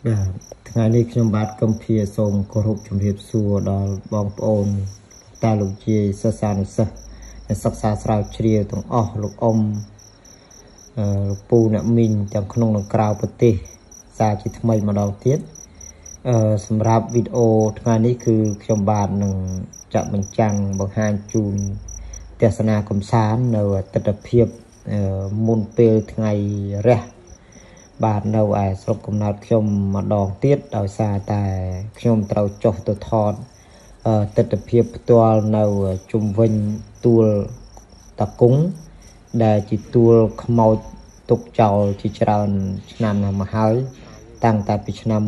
ថ្ងៃនេះខ្ញុំបាទកំភាសូមគោរពជំរាបសួរដល់បងប្អូនតាលោកយាយសិស្សានុសិស្សអ្នកសិក្សាស្រាវជ្រាវទាំងអស់លោកអ៊ំលោកពូអ្នកមីងទាំងក្នុងនិងក្រៅប្រទេសសារជាថ្មីម្ដងទៀតសម្រាប់វីដេអូថ្ងៃនេះគឺខ្ញុំបាទនឹងចាក់បញ្ចាំងបង្ហាញជូនទស្សនាកំសាន្តនៅទស្សនវិជ្ជាមុនពេលថ្ងៃរះបាទនៅឯស្រុកកំណើតខ្ញុំម្ដងទៀតដោយសារតែខ្ញុំត្រូវចុះទៅថតទស្សនវិជ្ជាផ្ទាល់នៅជុំវិញទួលតាគង់ដែលជាទួលខ្មោចទុកចោលជាច្រើនឆ្នាំមកហើយតាំងតែពីឆ្នាំ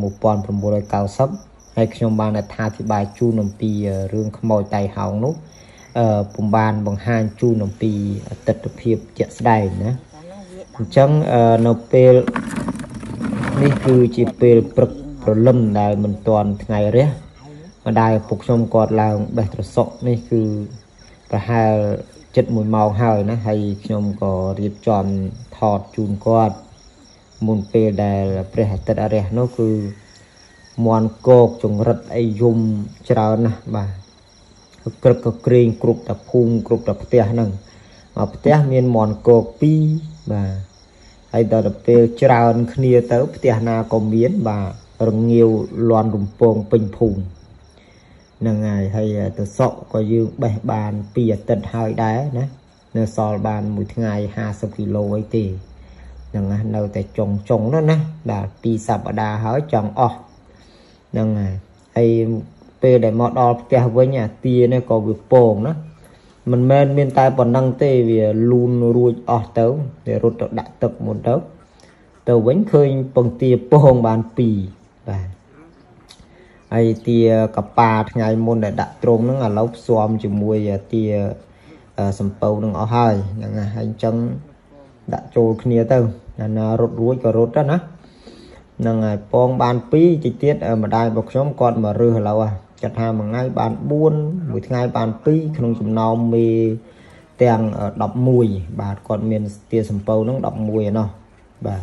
1990ហើយខ្ញុំបានអត្ថាធិប្បាយជូនអំពីរឿងខ្មោចតៃហោងនោះពុំបានបង្ហាញជូនអំពីទស្សនវិជ្ជាជាក់ស្ដែងណាអញ្ចឹងនៅពេលនេះគឺជាពេលព្រឹកព្រលឹមដែលមិនទាន់ថ្ងៃរះម្ដាយឪពុកខ្ញុំគាត់ឡើងបេះត្រសក់នេះគឺប្រហែល7 1 ម៉ោងហើយណាហើយខ្ញុំក៏រៀបចំថតជូនគាត់មុនពេលដែលព្រះអាទិត្យរះនោះគឺមន់គោកចង្រិតអីយំច្រើនណាស់បាទក្រឹកក៏ក្រែងគ្រប់តែភូមិគ្រប់តែផ្ទះហ្នឹងមកផ្ទះមានមន់គោក2បាទហើយដល់ពេលច្រើនគ្នាទៅផ្ទះណាក៏មានបាទរងាវលន់រំពងពេញភូមិហ្នឹងហើយទៅសក់ក៏យើងបេះបាន2អាទិត្យហើយដែរណានៅសល់បានមួយថ្ងៃ50 គីឡូអីទេហ្នឹងនៅតែចុងនោះណាបាទ2សប្តាហ៍ហើយចង់អស់ហ្នឹងហើយពេលដែលមកដល់ផ្ទះវិញអាទានេះក៏វាពងណាមិនមែនមានតែប៉ុណ្ណឹងទេវាលូនរួចអស់ទៅវារត់ទៅដាក់ទឹកមុនទៅវិញឃើញពងទាពងបាន2បាទហើយទាកប៉ាថ្ងៃមុនដែលដាក់ត្រង់ហ្នឹងឥឡូវផ្សំជាមួយទាសំពៅនឹងអស់ហើយហ្នឹងហើយអញ្ចឹងដាក់ចូលគ្នាទៅណារត់រួចក៏រត់ទៅណាហ្នឹងហើយពងបាន2តិចទៀតម្ដាយរបស់ខ្ញុំគាត់មករើសឥឡូវគាត់ថាមួយថ្ងៃបាន4មួយថ្ងៃបាន2ក្នុងចំណោមមេទាំង11បាទគាត់មានទាសំពៅហ្នឹង11ឯណោះបាទ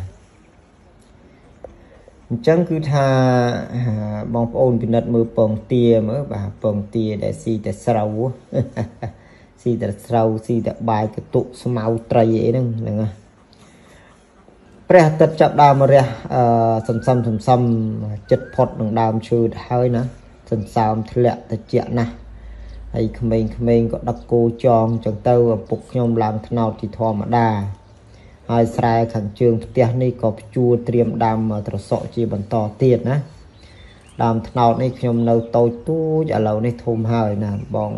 អញ្ចឹងគឺថាបងប្អូនពិនិត្យមើលពងទាមើលបាទពងទាដែលស៊ីតែស្រូវស៊ីតែស្រូវស៊ីតែបាយកតុស្មៅត្រីអីហ្នឹងណាព្រះអាទិត្យចាប់ដើមរះសន្សំចិត្តផុតនឹងដើមឈើទៅហើយណាសន្សើមធ្លាក់តិចណាស់ហើយក្មេងៗក៏ដឹកគោចងចឹងទៅឪពុកខ្ញុំឡើងថ្នោតជាធម្មតាហើយស្រែខាងជើងផ្ទះនេះក៏ភ្ជួរត្រៀមដាំត្រសក់ជាបន្តទៀតណាដើមថ្នោតនេះខ្ញុំនៅតូចទូចឥឡូវនេះធំហើយណាបង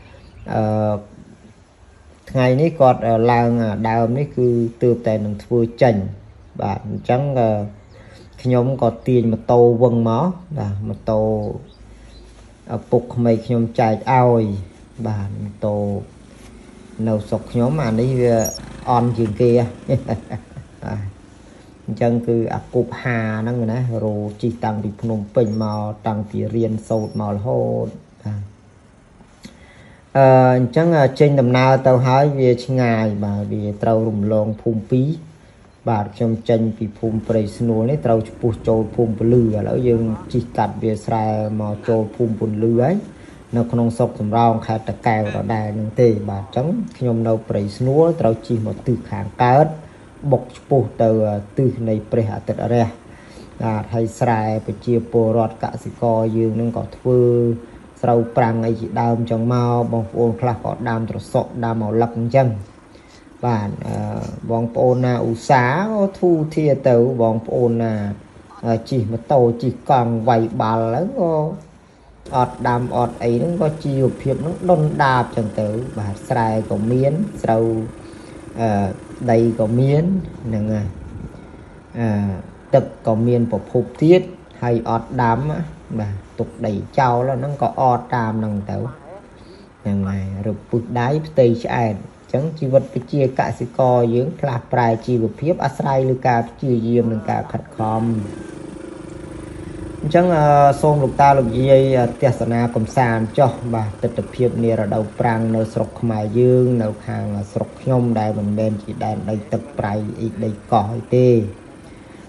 ថ្ងៃនេះគាត់ឡើងដើមនេះគឺទើបតែនឹងធ្វើចេញបាទអញ្ចឹងខ្ញុំក៏ទាញម៉ូតូវឹងមកបាទម៉ូតូឪពុកក្មេងខ្ញុំចែកឲ្យបាទម៉ូតូនៅស្រុកខ្ញុំអានេះវាអន់ជាងគេអញ្ចឹងគឺអាគប់ហាហ្នឹងណារោជីតាំងពីភ្នំពេញមកតាំងពីរៀនសូត្រមករហូតបាទអញ្ចឹងចេញដំណើរទៅហើយវាឆ្ងាយបាទវាត្រូវរំលងភូមិ2បាទខ្ញុំចេញពីភូមិព្រៃស្នួលនេះត្រូវឆ្ពោះចូលភូមិពលឺឥឡូវយើងជិះកាត់វាស្រែមកចូលភូមិពលឺហើយនៅក្នុងស្រុកសំរោងខេត្តតាកែវដដែលនឹងទេបាទអញ្ចឹងខ្ញុំនៅព្រៃស្នួលត្រូវជិះមកទិសខាងកើតបុកឆ្ពោះទៅទិសនៃព្រះអាទិត្យរះបាទហើយស្រែប្រជាពលរដ្ឋកសិករយើងនឹងក៏ធ្វើស្រូវប្រាំងអីជាដើមចឹងមកបងប្អូនខ្លះក៏ដាំត្រសក់ដាំឪឡឹកអញ្ចឹងបាទបងប្អូនណាឧស្សាហ៍ក៏ធូរធារទៅបងប្អូនណាជិះម៉ូតូជិះកង់វាយបាល់ហ្នឹងក៏អត់ដាំអត់អីហ្នឹងក៏ជីវភាពហ្នឹងដុនដាបចឹងទៅបាទស្រែក៏មានស្រូវដីក៏មានហ្នឹងហើយទឹកក៏មានប្រភពទៀតហើយអត់ដាំបាទទុកដីចោលហ្នឹងក៏អត់តាមហ្នឹងទៅហ្នឹងហើយរពុះដៃផ្ទៃឆ្អែតអញ្ចឹងជីវិតប្រជាកសិករយើងផ្លាស់ប្រែជីវភាពអាស្រ័យលើការព្យាយាមនិងការខិតខំអញ្ចឹងសូមលោកតាលោកយាយទស្សនាកំសាន្តចុះបាទទស្សនវិជ្ជានារដូវប្រាំងនៅស្រុកខ្មែរយើងនៅខាងស្រុកខ្ញុំដែលមិនមែនជាដែនដីទឹកប្រៃអីដីកោះអីទេ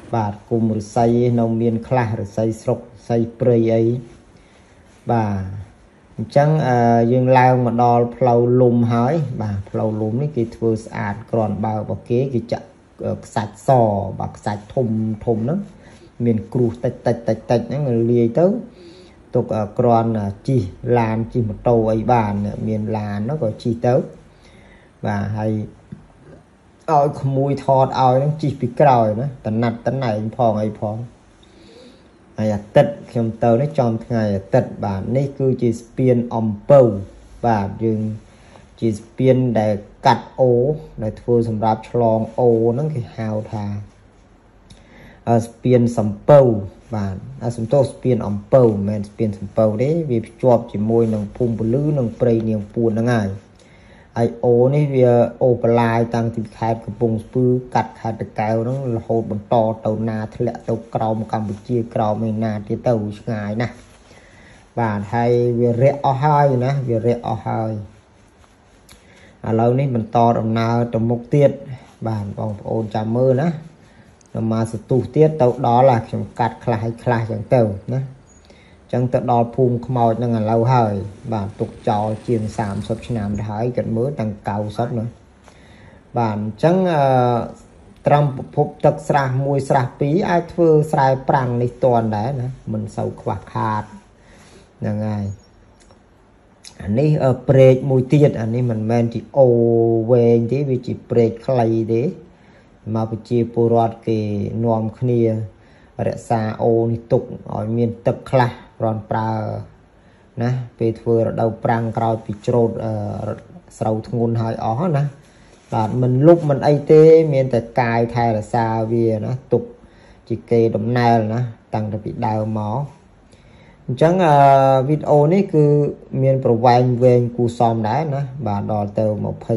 បាទគុំរស័យនៅមានខ្លះរស័យស្រុករស័យព្រៃអីបាទអញ្ចឹងយើងឡើងមកដល់ផ្លូវលំហើយបាទផ្លូវលំនេះគេធ្វើស្អាតក្រាន់បើរបស់គេចាក់ខ្សាច់សបាទខ្សាច់ធំធំហ្នឹងមានគ្រួសតិចហ្នឹងលាយទៅទុកក្រាន់ជិះឡានជិះម៉ូតូអីបានមានឡានហ្នឹងក៏ជិះទៅបាទហើយឲ្យក្មួយថតឲ្យហ្នឹងជិះពីក្រោយណាតណាត់តណែងផងអីផងហើយអាទិត្យខ្ញុំទៅនេះចំថ្ងៃអាទិត្យបាទនេះគឺជាស្ពានអំពៅបាទយើងជាស្ពានដែលកាត់អូដែលធ្វើសម្រាប់ឆ្លងអូហ្នឹងគេហៅថាស្ពានសំពៅបាទសំទោសស្ពានអំពៅមិនមែនស្ពានសំពៅទេវាភ្ជាប់ជាមួយនឹងភូមិពលឺនិងព្រៃនាងពួនហ្នឹងហើយអូនេះវាអូបលាយតាំងពីខេត្តកំពង់ស្ពឺកាត់ខេត្តតាកែវហ្នឹងរហូតបន្តទៅណាធ្លាក់ទៅក្រោមកម្ពុជាក្រោមឯណាទៀតទៅឆ្ងាយណាស់បាទហើយវារាក់អស់ហើយណាវារាក់អស់ហើយឥឡូវនេះបន្តដំណើរទៅមុខទៀតបាទបងប្អូនចាំមើលណាដល់មកសទុះទៀតទៅដល់ខ្ញុំកាត់ខ្លះឲ្យខ្លះចឹងទៅណាចឹងទៅដល់ភូមិខ្មោចហ្នឹងឥឡូវហើយបាទទុកចោលជាង30ឆ្នាំទៅហើយគាត់មើលតាំង90ណាបាទអញ្ចឹងត្រឹមប្រភពទឹកស្រះមួយស្រះពីរអាចធ្វើស្រែប្រាំងនេះតន់ដែរណាមិនសូវខ្វះខាតហ្នឹងហើយអានេះព្រែកមួយទៀតអានេះមិនមែនជាអូវែងទេវាជាព្រែកខ្លីទេមកប្រជាពលរដ្ឋគេនាំគ្នារក្សាអូនេះទុកឲ្យមានទឹកខ្លះរនប្រើណាពេលធ្វើរដូវប្រាំងក្រោយពីច្រូតស្រូវធ្ងន់ហើយអស់ណាបាទមិនលុបមិនអីទេមានតែកាយថែរក្សាវាណាទុកជាគេដំណើរណាតាំងពីដើមមកអញ្ចឹងវីដេអូនេះគឺមានប្រវែងវែងគួរសមដែរណាបាទដល់ទៅ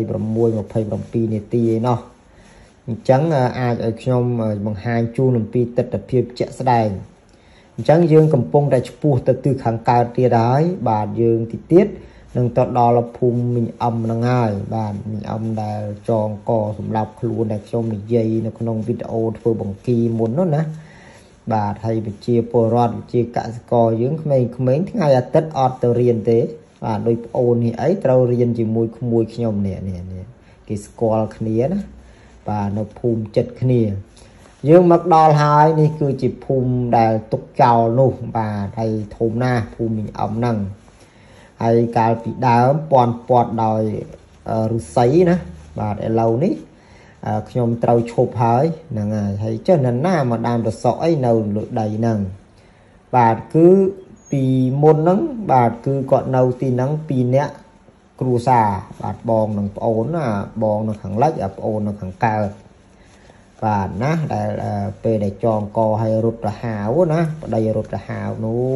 26-27នាទីឯណោះអញ្ចឹងអាចឲ្យខ្ញុំបង្ហាញជូនអំពីទស្សនវិជ្ជាជាក់ស្ដែងអញ្ចឹងយើងកំពុងតែឆ្ពោះទៅទិសខាងកើតទៀតហើយបាទយើងទីទៀតនឹងទៅដល់ភូមិមីងអំហ្នឹងហើយបាទមីងអំដែលចងកសម្រាប់ខ្លួនដែលខ្ញុំនិយាយនៅក្នុងវីដេអូធ្វើបង្គីមុននោះណាបាទហើយវិជាពលរដ្ឋវិជាកសិករយើងក្មេងៗថ្ងៃអាទិត្យអត់ទៅរៀនទេបាទដោយប្អូននេះអីត្រូវរៀនជាមួយក្មួយខ្ញុំនេះគេស្គាល់គ្នាណាបាទនៅភូមិចិត្តគ្នាយើងមកដល់ហើយនេះគឺជាភូមិដែលទុកចោលនោះបាទហើយធំណាស់ភូមិមីងអំហ្នឹងហើយកាលពីដើមពាត់ដោយឫស្សីណាបាទឥឡូវនេះខ្ញុំត្រូវឈប់ហើយហ្នឹងហើយចេះនរណាមកដាំរសក់អីនៅលើដីហ្នឹងបាទគឺពីមុនហ្នឹងបាទគឺគាត់នៅទីហ្នឹង2នាក់គ្រួសារបាទបងនិងប្អូនណាបងនៅខាងលិចប្អូននៅខាងកើតបាទណាដែលពេលដែលចងកឲ្យរត់ទៅហាវណាប្តីរត់ទៅហាវនោះ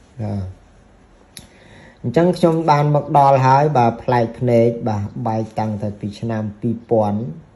អញ្ចឹងខ្ញុំបានមកដល់ហើយបាទផ្លែកភ្នែកបាទបែកតាំងតែពីឆ្នាំ2004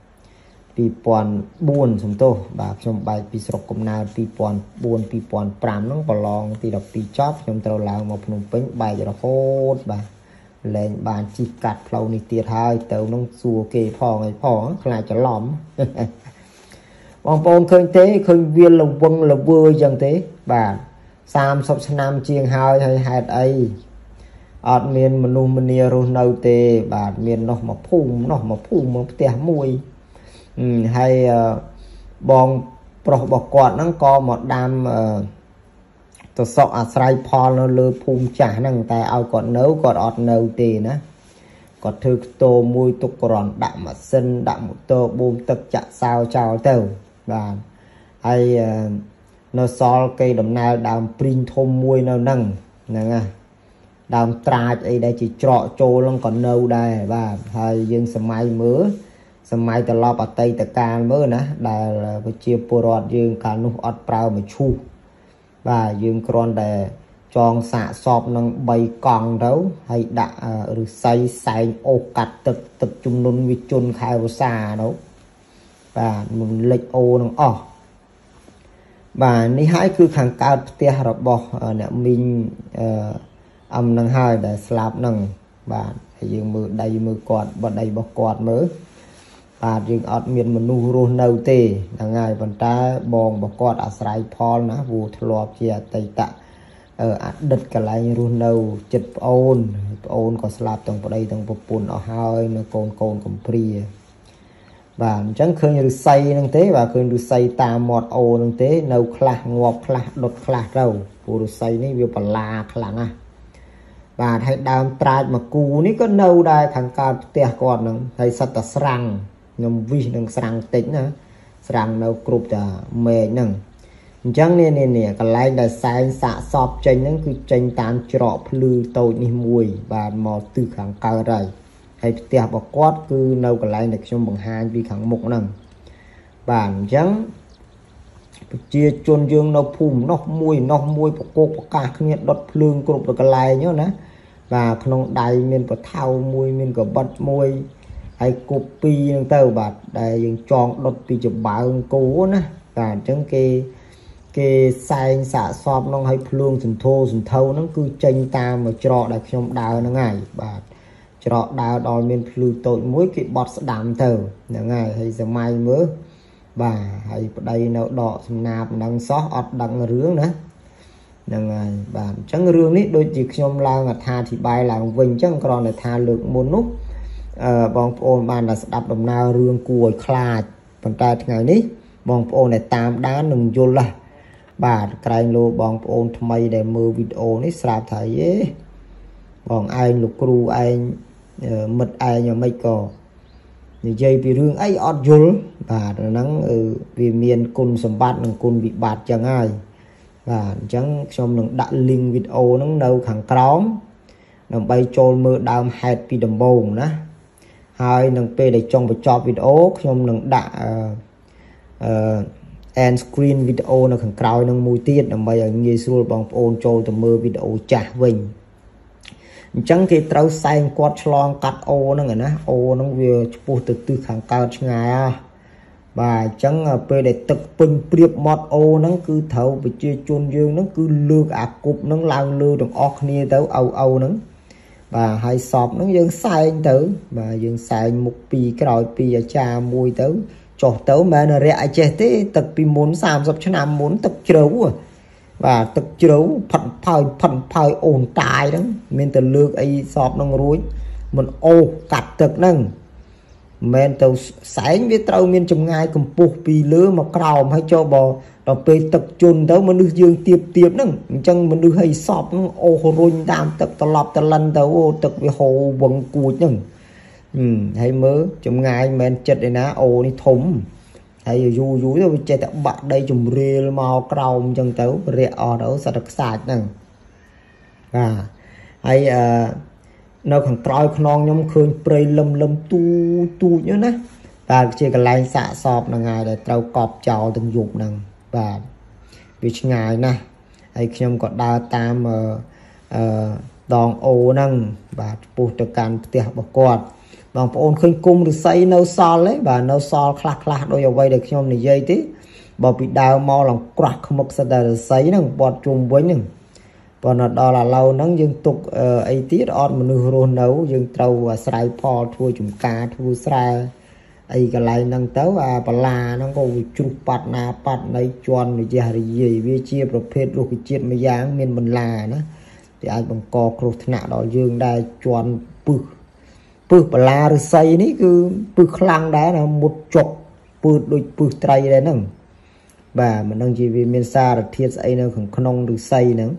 សំទោសបាទខ្ញុំបែកពីស្រុកកំណើត2004 2005ហ្នឹងប្រឡងទី12ចប់ខ្ញុំត្រូវឡើងមកភ្នំពេញបែករហូតបាទលែងបានជិះកាត់ផ្លូវនេះទៀតហើយទៅនឹងសួរគេផងអីផងខ្លាចច្រឡំបងប្អូនឃើញទេឃើញវាលវឹងលវើយ៉ាងទេបាទ30ឆ្នាំជាងហើយហេតុអីអត់មានមនុស្សម្នារស់នៅទេបាទមាននោះមកភូមិមកផ្ទះមួយហើយបងប្រុសរបស់គាត់ហ្នឹងក៏មកដាំទៅសក់អាស្រ័យផលនៅលើភូមិចាស់ហ្នឹងតែឲ្យគាត់នៅគាត់អត់នៅទេណាគាត់ធ្វើខ្ទោមួយទុកក្រន់ដាក់ម៉ាស៊ីនដាក់ម៉ូតូបូមទឹកចាក់សោចោលទៅបាទហើយនៅសល់គេដំណើរដើមព្រីងធំមួយនៅហ្នឹងណាដើមត្រាចអីដែលជាច្រកចូលហ្នឹងក៏នៅដែរបាទហើយយើងសម័យត្រឡប់អតីតកាលមើលណាដែលប្រជាពលរដ្ឋយើងកាលនោះអត់ប្រើមឈូសបាទយើងគ្រាន់តែចងសាកសពនឹង3កង់ទៅហើយដាក់ឫស្សីសែងអូកាត់ទឹកជំនន់វាជន់ខែវស្សានោះបាទមិនលិចអូនឹងអស់បាទនេះហើយគឺខាងកើតផ្ទះរបស់អ្នកមីងអំនឹងហើយដែលស្លាប់នឹងបាទហើយយើងមើលដីមើលគាត់បដីរបស់គាត់មើលប bà dương ọt miền mà nu rô nâu tê là ngày vẫn ta bong bà quạt ở sài Paul ná vụ thọp chia tây tạ đất cả lại rô nâu chật ôn có slap tầng vào đây tầng vào bùn ở hai nó côn cầm pri và chẳng khơi như xây năng thế và khơi được xây ta mọt ô năng thế nâu khla ngọt khla đột khla râu vụ được xây ní việc là khla à và hay đam trai mà cù ní có nâu đây thằng cao tia còn nè hay sắt ta srang nhom vi nâng srang tính á srang nâu cục ta mề nâng chẳng nè cái lại là sai xạ sọp tranh nó cứ tranh tán trọ lư tôi ní mùi và mò từ kháng cao rồi hay tia bọc quát cứ nâu cái lại được trong bằng hai vì kháng mục nâng bản chẳng chia chôn dương nó phùm nó mùi bọc cột bọc cả cái đốt lương cục được cái lại nhớ nè và không đầy miền có thao mùi miền có bật mùi hay copy năng tàu bạc đây dùng chọn đốt pi chụp báo cố nè và chẳng cái sai xả xóp nó hay lương sừng thâu nó cứ tranh ta mà trọ đặt trong đào nó ngày và trọ đào đòi miền lư tội mỗi cái bọt đám tàu là ngày hay giờ mai mới và hay đây nó đỏ nạp đằng xót ọt đằng rướng nữa là ngày và chẳng rương nít đôi chỉ trong lao là tha thì bay làm vinh chẳng còn là tha lượng một nút bong ôn ban là đập đồng nào rương cùi khla bàn tay ngày ní bong ôn này tam đá nừng vô là bà cái lô bong ôn thay để mưa video ní sạp thấy bong ai lục ru ai mật ai nhà mấy cò như dây vì rương ấy ọt vô và nắng vì miền côn sầm bát nâng côn bị bạt chẳng ai và chẳng trong nâng đặt link video nó đâu khẳng cóng nâng bay trôn mơ đam hẹt vì đầm bồn ná hai nâng p để trong một cho video trong nâng đặt end screen video nó khẳng cào nâng mùi tiết nâng bay ở nghe xua bằng ôn trôi từ mơ video trả vinh chẳng thì trâu xanh quát long cắt ô nó người ná ô nó vừa chụp từ khẳng cao ngày à và chẳng về để tập bình priệp mọt ô nó cứ thấu bị chia chôn dương nó cứ lược cục nó lao lư được óc nia tới âu nó và hai sọp nó dương sai anh tử và dương sai một pi cái rồi pi ở cha mùi tới cho tới mà nó rẻ chết thế tập pi muốn làm dọc cho nam muốn tập chấu và tập chấu phần phai ổn tài đó nên từ lược ấy sọp nó rối một ô cắt thực nâng men tàu sáng với tàu miền trong ngay cùng buộc vì lứa mà cào hay cho bò đọc về tập chôn tới mình được dương tiệp nè chân mình được hay sọp ô rôn đam tập lọp lần tàu ô tập với hồ vần cùi nè hay mớ trong ngay men chật này ná ô đi thủng hay du rồi chơi tập bạn đây chùm rê màu cào chân tàu rẹ ở đó sẽ được sạch nè hay nó còn trôi non nhóm khơi prey lâm tu nhớ nè và chỉ cần lại xạ sọp là ngày để trâu cọp chào từng dục nè và vì ngày nè hay khi còn đa tam đòn ô nâng và buộc được can tiệp bọc quạt bằng ôn khơi cung được xây nâu sol đấy và nâu sol khạc đôi vào vây được trong này dây tí bảo bị đào mau lòng quạt không một sao để xây nè bọt chung với nè còn đó là lâu nắng dương tục ấy tiết on mà nửa rôn nấu dương trâu và sài phò thua chủng cá thua sài ấy cái lại năng tấu và bà la nó có chụp bát na bát này tròn rồi gì vì chiaប្រភេទ ruộtជាតិមួយយ៉ាងមានបន្លាណាthì ai bằng coគ្រោះថ្នាក់ដល់យើងដែរជន់ពឹសបលាឬស័យនេះគឺពឹសខ្លាំងដែរណាមុតចុកពឹសដូចពឹសត្រីដែរហ្នឹងបាទមិនដឹងជាវាមានសារធាតុស្អីនៅក្នុងឬស័យហ្នឹង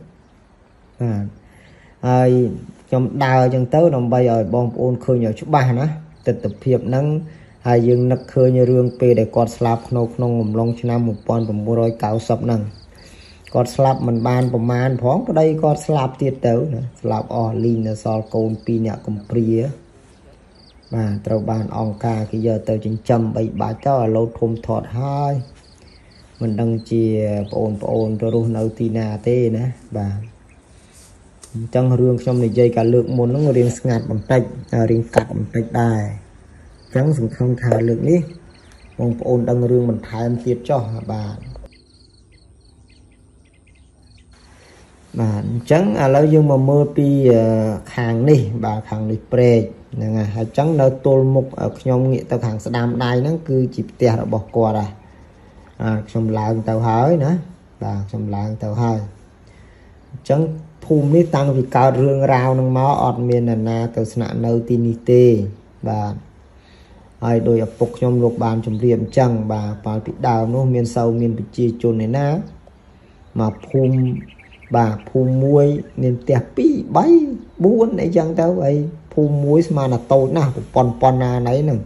ហើយខ្ញុំដើរអញ្ចឹងទៅដើម្បីឲ្យបងប្អូនឃើញឲ្យច្បាស់ណាទិដ្ឋភាពហ្នឹងហើយយើងនឹកឃើញរឿងពេលដែលគាត់ស្លាប់ក្នុងអំឡុងឆ្នាំ1990ហ្នឹងគាត់ស្លាប់មិនបានប្រមាណផងប្តីគាត់ស្លាប់ទៀតទៅណាស្លាប់អស់លីងនៅសល់កូន2នាក់កំព្រាបាទត្រូវបានអង្គការគេយកទៅចិញ្ចឹមបីបាច់ទៅឲ្យលោតធំធាត់ហើយមិនដឹងជាបងប្អូនទៅរស់នៅទីណាទេណាបាទចឹងរឿងខ្ញុំនិយាយកាលលើកមុនហ្នឹងរៀងស្ងាត់បន្តិចរៀងកាត់បន្តិចដែរចឹងសង្ឃឹមថាលើកនេះបងប្អូនដឹងរឿងបន្ថែមទៀតចុះបាទ bà trắng lâu dương mà mưa pi hàng đi bà hàng đi pre nè hay trắng đâu tôi mục ở nhom nghĩa tao hàng đam đai nó cứ chịp tè rồi bỏ qua ra trong làng tàu hỏi nữa bà trong làng tàu hỏi trắng phùm ní tăng vì cao rương rào nâng máu ọt miền là na tàu sạ nâu tin tê bà ai đôi ập phục trong lục bàn trong riêng chẳng bà bị đào nó miền sâu miền bị chia chôn này ná mà phùm bà phùm muối nên tẹp bí bay buôn này chẳng tao vậy phùm muối mà là tàu nào pon na nấy nè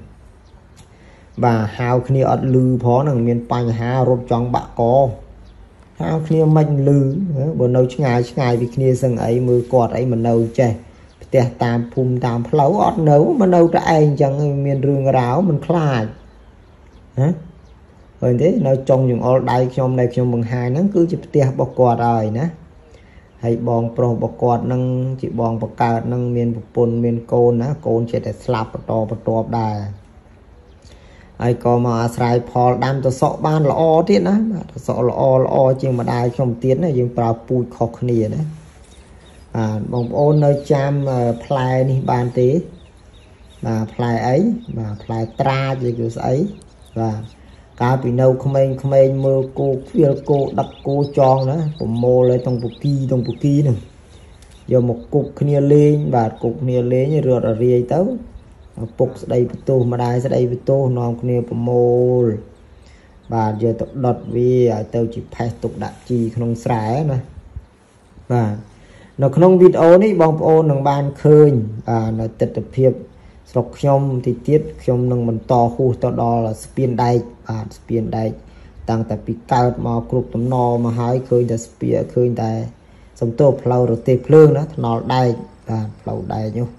bà hào khi ọt lư phó nè miền panh hà rốt trong bạ co hào khi mình lư bữa nấu ngày vì khi sân ấy mưa quạt ấy mình nấu chè tè tam phùm tam phấu ọt nấu mà nấu ra anh chẳng miền rương ráo mình khai hả rồi thế nó trong những ở đây trong này trong bằng hai nó cứ chụp tè bọc quạt rồi nè hay bong pro bọc quạt nâng chị bong bọc cào nâng miền bọc pôn miền côn á côn chỉ để slap bọc to đài ai có mà xài phò đam cho sọ ban lọ tiết á sọ lọ chừng mà đài trong tiếng này dương vào pui khóc nè đấy bong ôn nơi cham play đi bàn tí và play ấy và play tra gì kiểu ấy và cả bị nâu không anh mơ cô phiêu cô đập cô tròn đóผมmô lên trong bộ kỳ nè giờ một cục kia lên và cục kia lên như rượt ở rìa tới phục đây tô mà đai sẽ đây với tô non kiaผมmô và giờ tập đợt vì tôi chỉ phải tục đặt chi không xài nè và nó không video này bong ôn bằng ban khơi và nó tịch tập hiệp sọc nhom thì tiết nhom nâng mình to khu to đo là spin đây tăng tại bị cao mà cục tấm no mà hai khơi là spin khơi tại sống tô flow rồi tê phơn đó nó đây và flow đây nhú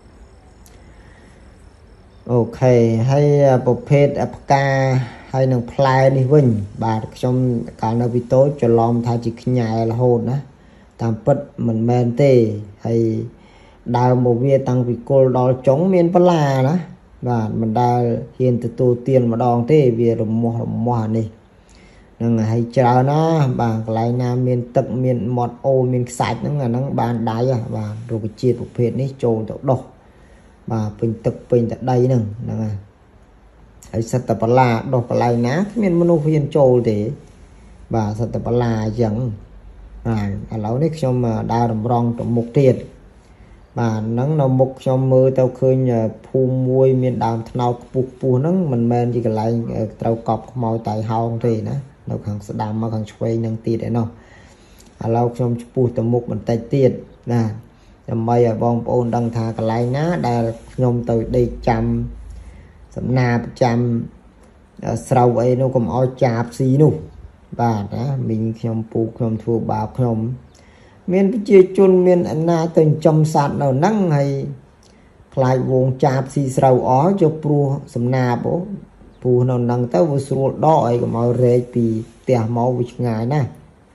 ok hay bộ phết apk hay nâng play đi vinh bà trong cả nó bị tối cho lom thay chỉ nhảy là hồn đó tam bất mình men tê hay đào một viên tăng vì cô đó chống miền Bắc là đó và mình đã hiện từ tu tiền mà đòn tê vì mùa này nên là hay chờ nó bằng lại nam miền tập miền mọt ô miền sạch nó là nó bàn đáy và rồi cái chia một phết này trộn tàu đỏ và bình tập bình tại đây nè là hay sát tập là đỏ lại ná miền mano viên trộn thế và sát tập là chẳng ở lâu đấy trong mà đào đồng rong trong một tiền và nắng nó một trong mưa tao khơi nhờ phu muôi miền đàm nào phu nắng mình men chỉ cái lại tao cọp màu tại hông thì nữa nó càng sẽ đàm mà càng xoay năng tiền đấy nó ở lâu trong phu tao một mình tay tiền nè làm bây giờ bong ôn đăng thà cái lại ná đã nhom từ đây chăm sắm na chăm sau ấy nó cũng ao chạp xí nu và đó mình trong phu trong thua bào trong miền chia chun miền anh na từng trong sạt nào nắng hay lại vùng chạp xì sầu ó cho pru sầm na bố pru nào nắng tới vô sưu đói của màu rê vì tè máu với ngày này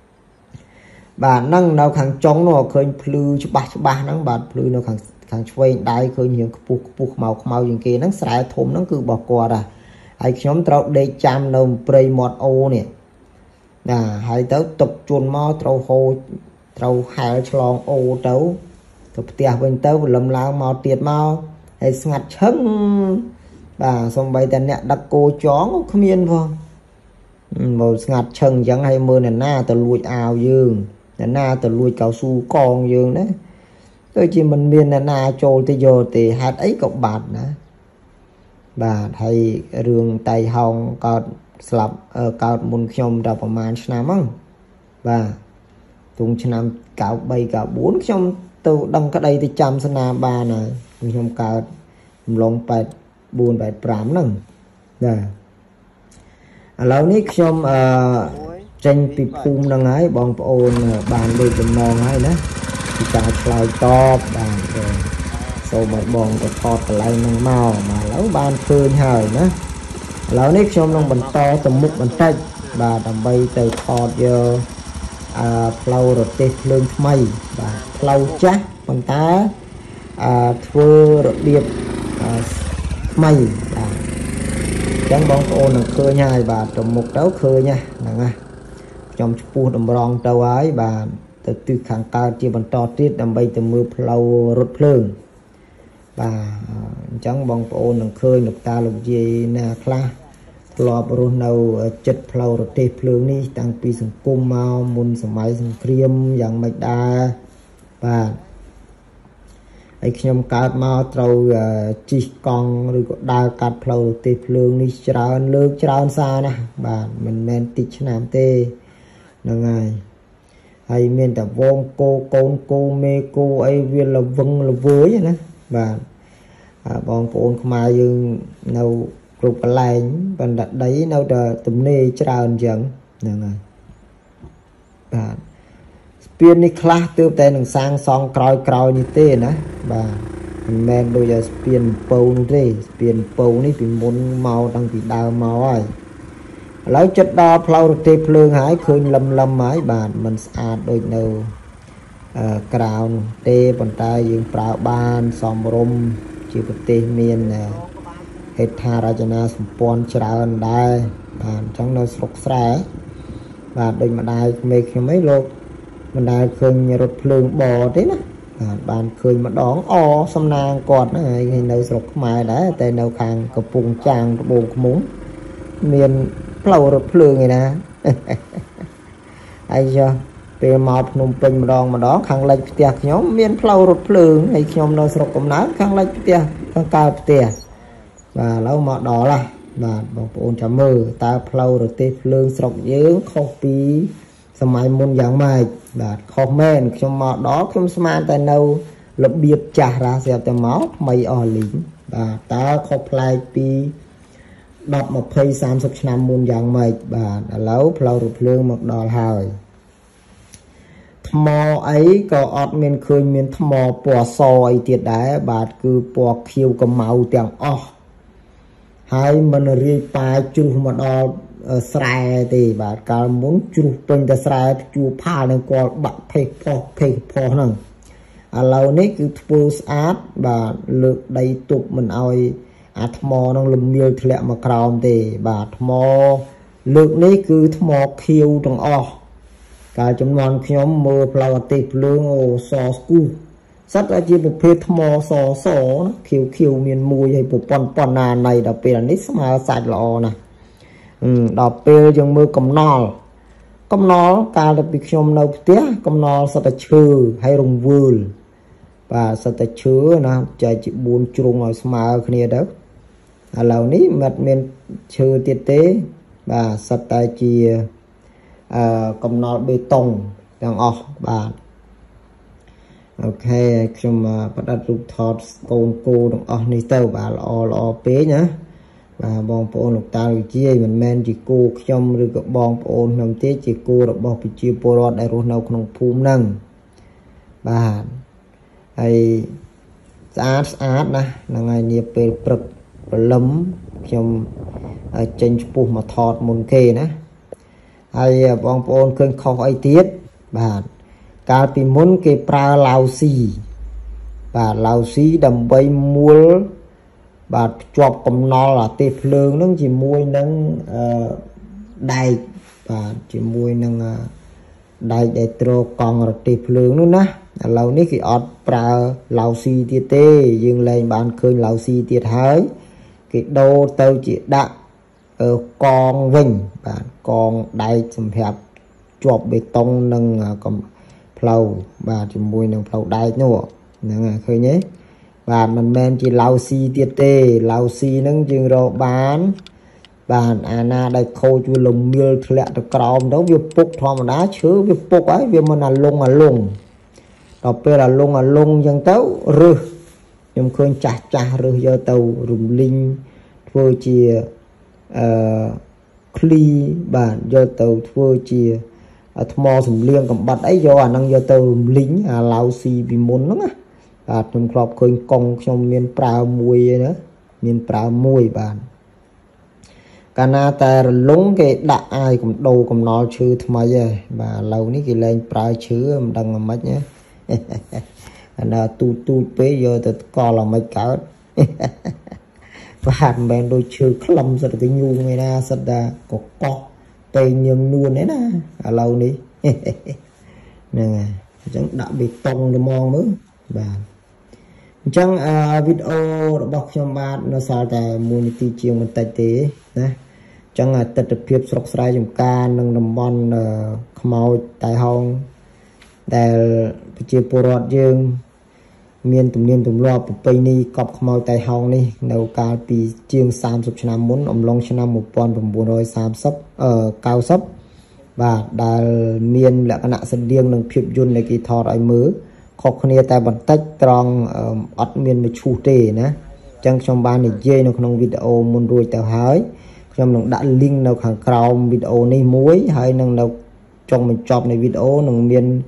bà nắng nào hàng trống nó khơi plư cho ba nắng bà plư nó hàng xoay đai khơi nhiều phu màu những kia nắng sải thôm nắng cứ bỏ qua ra ai nhóm trâu đây chăm đâu prey một ô nè hay tới tập chuồn mau trâu hồ trâu hai chlong ô trâu tập tiệt bên tớ lầm lao màu tiệt mau hay ngặt chấn bà xong bay tên nè đặt cô chó không yên không một ngặt chân chẳng hay mưa này na từ lùi ào dương na từ lùi cao su con dương đấy tôi chỉ mình miền là na trôi tới giờ thì hạt ấy cậu bạt nữa bà thầy rương tay hồng cọt slap cọt môn nhom raประมาณ năm không bà tung năm cạo bay cạo 4 trong từ đăng cái đây thì trăm sana ba này trong cạo lông bẹt buồn bẹt pram nè nè lâu ní trong tranh bị phun năng ấy bong ôn bàn đi cùng non ấy đó thì cả lại to bàn rồi sau một bong có thọt lại năng màu mà lâu ban phơi hơi nữa lâu ní trong năng bàn to tầm mục bàn tay bà đầm bay từ thọt vô flow rồi tê lên mây và flow chắc bằng tá thưa rồi điệp mây chẳng bóng ôn là khơi nhai và trong một đấu khơi nha nè trong phu đồng rong trâu ấy bà từ từ kháng cao chia bằng to tiết đầm bay từ mưa plau rốt phơn và chẳng bong ôn đằng khơi lục ta lục gì na kla lò bro nâu chất plau rốt tê phơn ní tăng pi sừng cung mau môn sầm máy sừng kriêm dạng mạch đa vàไอ้ขยมการมาเราจีกองหรือก็ดาการเพลาเตเพลิงนี่จราเลือกจราซานะบ้านมันแมนติดชนามเตนังไงไอ้เมียนแต่วงโกโกนโกเมโกไอ้เวียนละวงละเว้ยนะบ้านบองโอนขมายังเนากรุบอะไรบันดัดได้เนาแต่ตุ่มเนจราจังนังไงบ้านเปลี่ยนนี่คลาเติมแต่หนึ่งสร้างซองกรอยนี่เต้นะบ่าแมนโดยจะเปลี่ยนเป่านี่เต้เปลี่ยนเป่านี่เป็นมุนเมาตั้งปีดาวเมาไอ้แล้วจัดดอเพลาเตเพลิงหายคืนลำไม้บานมันสะอาดโดยเนากราวเตปนตายยังปราบานสอมรมจีบเตเมียนเหตุธาราชนาสมปอนชราอันได้บานจังเราสกแสบานโดยมาได้เมฆยังไม่โลกมันได้เคยรถเพลิงบ่อthếนะบ้านเคยมาดองอสำนางกอดนะไอ้เนื้อสกหมายได้แต่เนื้อคางกระปุงจางกระโบกมุ้งเมียนเปล่ารถเพลิงไงนะไอ้เจ้าเป็นหมอบนุ่มเป็นมาดองมาดองคางเล็กเตี้ยขยมเมียนเปล่ารถเพลิงไอ้ขยมเนื้อสกกำนัดคางเล็กเตี้ยคางกาวเตี้ยvà lâu mà đỏ là vàบอกปูนจะมือตาเปล่ารถเตะเพลิงสกเยอะข้อปีสมัยมุนอย่างไม่แบบคอมเมนต์ชมมาดอกชมสมาแต่เนาระเบียบจ่าราเสียแต่หมอไม่อ่อนหลิงแบบตาขอบลายปีดับมาเพย์30 ឆ្នាំមុនយ៉ាងម៉េចបាទឥឡូវផ្លូវរថភ្លើងមកដល់ហើយថ្មអីក៏អត់មានឃើញមានថ្មពណ៌សអីទៀតដែរបាទគឺពណ៌ខៀវកម្ៅទាំងអស់ហើយមិនរាយប៉ាយជ្រុះមកដល់ស្រែទេបាទកាលមុនជ្រុះពេញតែស្រែជួផាលនឹងគាត់បាក់ភេកផុសហ្នឹងឥឡូវនេះគឺធ្វើស្អាតបាទលើកដីទប់មិនឲ្យអាថ្មនឹងលំមៀលធ្លាក់មកក្រោមទេបាទថ្មលើកនេះគឺថ្មខៀវទាំងអស់កាលចំនួនខ្ញុំមើលផ្លូវអតិភ្លើងអូសស្គូសិតតែជាប្រភេទថ្មសខៀវមានមួយហើយប៉ុនណាណៃដល់ពេលនេះស្មើសាច់ល្អណាស់ដល់ពេលយើងមើលកំណល់កាលទៅពីខ្ញុំនៅផ្ទះកំណល់សិតតែឈើហើយរង្វើលបាទសិតតែឈើណាចែកជា4ជ្រុងឲ្យស្មើគ្នាទៅឥឡូវនេះមិនមានឈើទៀតទេបាទសិតតែជាកំណល់បេតុងទាំងអស់បាទអូខេខ្ញុំបដិរូបថតកូនគោទាំងអស់នេះទៅបាទល្អពេកណាបាទបងប្អូនលោកតាវិជាមិនមែនជាគោខ្ញុំឬក៏បងប្អូនខ្ញុំទេជាគោរបស់ប្រជាពលរដ្ឋដែលរស់នៅក្នុងភូមិហ្នឹងបាទហើយស្អាតណាហ្នឹងហើយនាពេលព្រឹកព្រលឹមខ្ញុំចេញឆ្ពោះមកថតមុនគេណាហើយបងប្អូនឃើញខុសអីទៀតបាទកាលពីមុនគេប្រើឡាវស៊ីបាទឡាវស៊ីដើម្បីមួលបាទជាប់កំណល់អាទេភ្លើងហ្នឹងជាមួយនឹងដែកបាទជាមួយនឹងដែកដែលទ្រកង់រទេភ្លើងនោះណាឥឡូវនេះគេអត់ប្រើឡាវស៊ីទៀតទេយើងលែងបានឃើញឡាវស៊ីទៀតហើយគេដូរទៅជាដាក់កងវិញបាទកងដែកសម្រាប់ជាប់បេតុងនិងផ្លូវបាទជាមួយនឹងផ្លូវដែកនោះហ្នឹងឃើញទេបាទមិនមែនជាឡាវស៊ីទៀតទេឡាវស៊ីហ្នឹងយើងរកបានបាទអាណាដែលខូចវាលំមៀលធ្លាក់ទៅក្រោមទៅវាពុកធម្មតាឈើវាពុកហើយវាមិនអាលងដល់ពេលអាលងអញ្ចឹងទៅរឹសខ្ញុំឃើញចាស់រឹសយកទៅរំលីងធ្វើជាឃ្លីបាទយកទៅធ្វើជាថ្មសំលៀងកំបាត់អីយកអាហ្នឹងយកទៅរំលីងអាឡាវស៊ីពីមុនហ្នឹងណាបាទខ្ញុំធ្លាប់ឃើញកង់ខ្ញុំមានប្រើមួយណាមានប្រើមួយបាទកាលណាតែរលងគេដាក់អាយកំដោកំណល់ឈើថ្មីហើយបាទឥឡូវនេះគេលែងប្រើឈើមិនដឹងអាម៉េចណាអាណាទូចពេកយកទៅកលអាម៉េចកើតបាទមិនមែនដូចឈើខ្លឹមសិតតែញូងឯណាសិតតែកកោះពេញញឹងនួនឯណាឥឡូវនេះ nè chẳng đặc biệt tông để mong mới và chẳng video bọc trong ba nó sao tại monity chiều mình tay tế nè chẳng là tật phiệp sọc sài trong ca nâng nằm bon màu tại hông để chia porot dương miền tụm niên tụm lo bụi ni cọp màu tại hông đi đầu ca bị chiêng 30 năm muốn ông long năm 1430 cao sấp và đà miền là cái nạ sân điên nâng phiệp dùn này kỳ thọ đại mứ khó khăn tại bản tách trong ớt miền mà chủ đề nè chẳng trong ba này dây nó không video muốn đuôi tàu hái trong nó đã link nào hàng cầu video này muối hay năng nào trong mình chọn này video nâng miền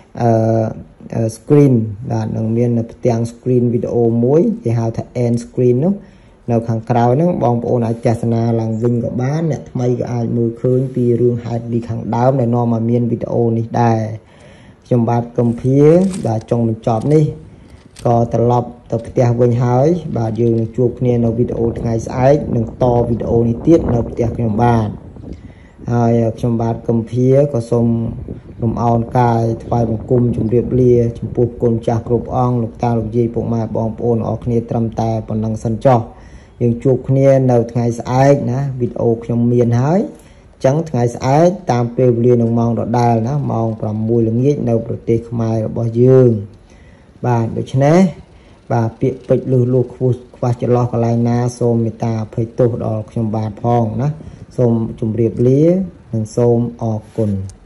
screen và nâng miền là tiếng screen video muối thì hào thật end screen nó nào hàng cầu nó bong bộ này chả na làng vinh của bán nè thay cái ai mưa khơi vì rương hai đi hàng đáo này nó mà miền video này đài trong bát cầm phía và trong mình chọn đi có tập lọc tập tiệc quanh hỏi và dương chuột nè nó video ngày sáng đừng to video này tiết nó tiệc trong bàn trong bát cầm phía có xong nằm on cài phải bằng cung trong điệp lia trong buộc côn chạc rụp ong lục ta lục gì bộ mà bong ôn ở kia trầm tài còn năng sân cho dương chuột nè nó ngày sáng nè video trong miền hỏi chẳng ngày sáng tam pe lia nông mong đỏ đài nó mong làm mùi lưng nhít đâu được tê mai bỏ dương và được chứ nè và việc bịch lư lục và chỉ lo cái na xôm người ta phải tổ đỏ trong bàn phong đó xôm chùm điệp líaនិងសូមអរគុណ